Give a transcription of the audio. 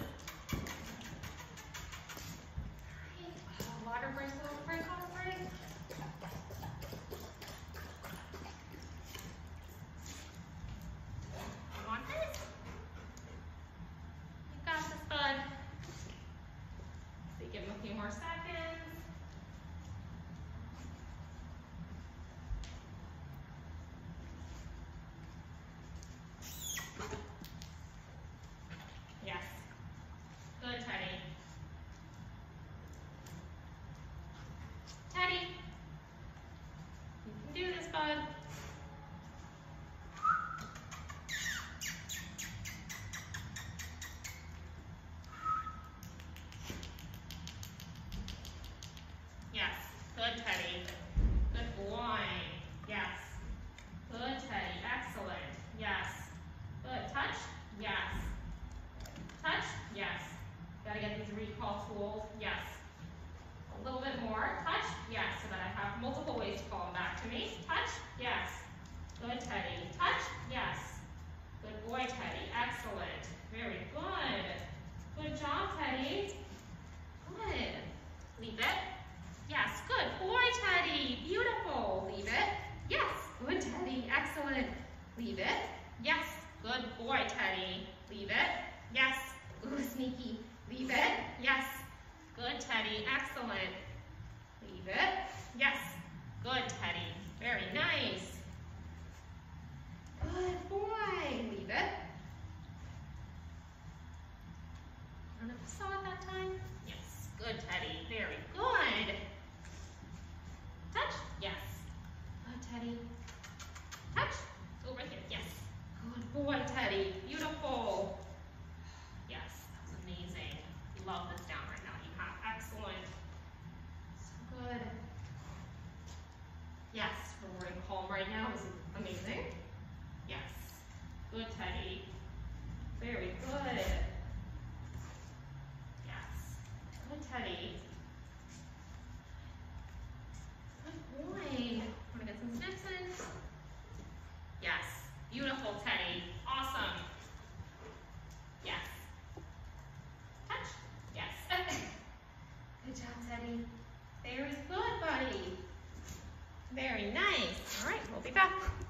Water break, water break, water break. Come on, guys. You got this, bud. So give him a few more seconds. Yes. Good, Teddy. Teddy. You can do this, bud. Yes. Good, Teddy. Good boy. Yes. Good, Teddy. Excellent. Yes. Good. Touch? Yes. Touch? Yes. Gotta get these recall tools. Yes. A little bit more. Touch? Yes. So that I have multiple ways to call them back to me. Touch? Yes. Good, Teddy. Touch? Yes. Good boy, Teddy. Excellent. Very good. Good job, Teddy. Good. Leave it. Yes. Good boy, Teddy. Beautiful. Leave it. Yes. Good, Teddy. Excellent. Leave it. Yes. Good boy, Teddy. Leave it. Yes. Ooh, sneaky. Leave it. Yes. Good, Teddy. Excellent. Leave it. Yes. Good, Teddy. Very nice. Good boy. Leave it. I don't know if you saw it that time. Yes. Good, Teddy. Very good. Touch? Yes. Good, Teddy. Touch? Oh, right here. Yes. Good boy, Teddy. Beautiful. Yes, that was amazing. Love this down right now. You have excellent. So good. Yes, we're in calm right now. This is amazing. Yes. Good, Teddy. Very good. Yes. Good, Teddy. Good boy. Want to get some snips in? Yes. Beautiful, Teddy. Awesome. Yes. Touch? Yes. Good job, Teddy. Very good, buddy. Very nice. All right, we'll be back.